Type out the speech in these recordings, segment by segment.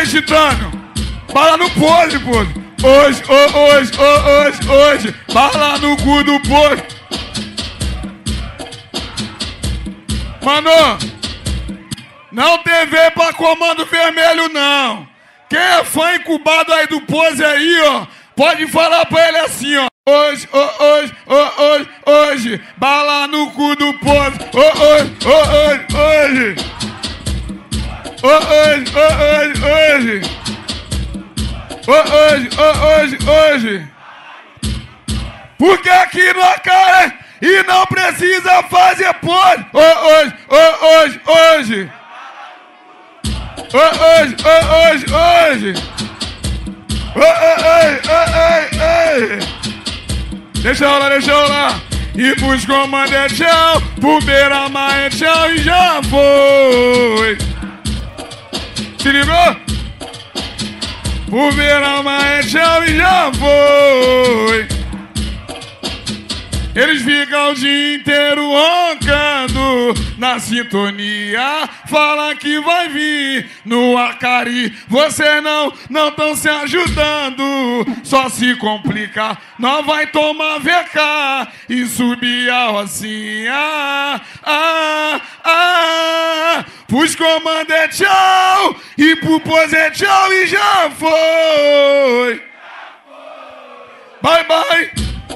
Aí, Titânio, bala no pose, pose. Hoje, bala no cu do pose. Mano, não TV pra comando vermelho, não. Quem é fã incubado aí do pose aí, ó, pode falar pra ele assim, ó. Hoje, bala no cu do pose. Hoje. Porque aqui no cara e não precisa fazer pose. Hoje. Deixa rolar. E pros comandos é tchau, pro beira-mar é tchau e já foi. Se ligou? Pro beira-mar é tchau e já foi. Eles ficam o dia inteiro roncando na sintonia. Fala que vai vir no Acari. Vocês não tão se ajudando. Só se complicar. Nós vai tomar VK e subir a rocinha. Pros comandos é tchau e pro pose é tchau e já foi. Bye.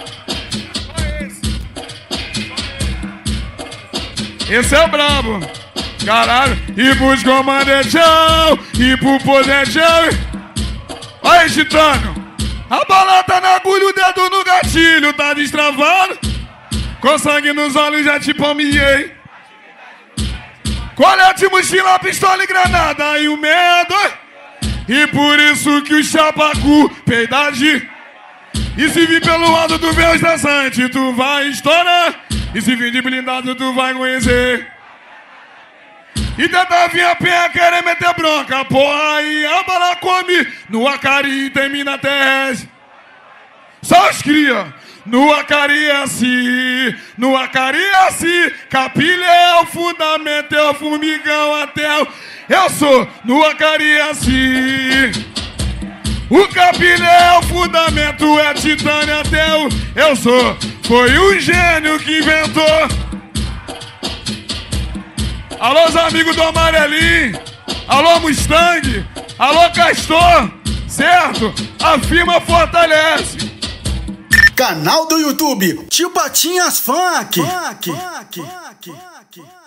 Esse é o brabo, caralho. E pros comandos é tchau, e pro pose é tchau. Aí, Titânio, a bala tá na agulha, o dedo no gatilho, tá destravado. Com sangue nos olhos já te palmiei. Colete, mochila, pistola e granada e o medo. E por isso que o chapacu peida de. E se vir pelo lado do véu estressante, tu vai estourar. E se vir de blindado, tu vai conhecer. E tentar vir a pé, querer meter bronca. Porra, e a bala come no Acari e termina terrestre. Só os cria. No Acari é assim. Capilha é o fundamento, é o formigão até o... Eu sou no Acari é assim. O Capilha é o fundamento, é Titânio até o... Eu sou, foi um gênio que inventou. Alô, os amigos do Amarelinho. Alô, Mustang. Alô, Castor. Certo? A firma fortalece. Canal do YouTube Tio Patinhas Funk.